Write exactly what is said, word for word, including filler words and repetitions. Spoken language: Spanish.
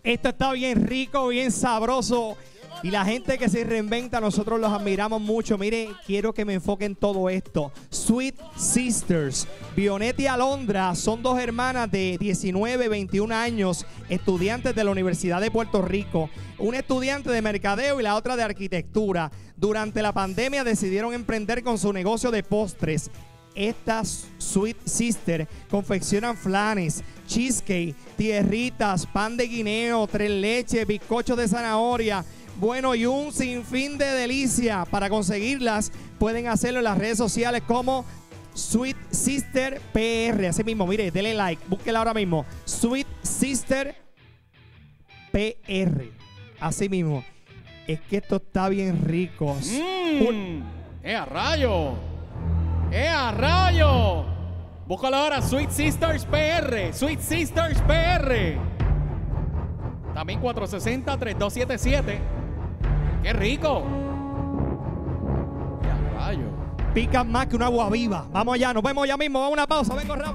Esto está bien rico, bien sabroso. Y la gente que se reinventa, nosotros los admiramos mucho. Mire, quiero que me enfoque en todo esto. Sweet Sisters. Bionetti y Alondra son dos hermanas de diecinueve, veintiún años, estudiantes de la Universidad de Puerto Rico. Una estudiante de mercadeo y la otra de arquitectura. Durante la pandemia decidieron emprender con su negocio de postres. Estas Sweet Sisters confeccionan flanes, cheesecake, tierritas, pan de guineo, tres leches, bizcochos de zanahoria. Bueno, y un sinfín de delicias. Para conseguirlas pueden hacerlo en las redes sociales como Sweet Sister P R. Así mismo, mire, denle like, búsquela ahora mismo. Sweet Sister P R. Así mismo. Es que esto está bien rico. Mmm. ¡Eh, a rayo! ¡Eh, a rayo! Búscalo ahora, Sweet Sisters P R. Sweet Sisters P R. También cuatro seis cero, tres dos siete siete. ¡Qué rico! ¡Qué rayo! Pican más que una agua viva. Vamos allá, nos vemos ya mismo. Vamos a una pausa, vengo rápido.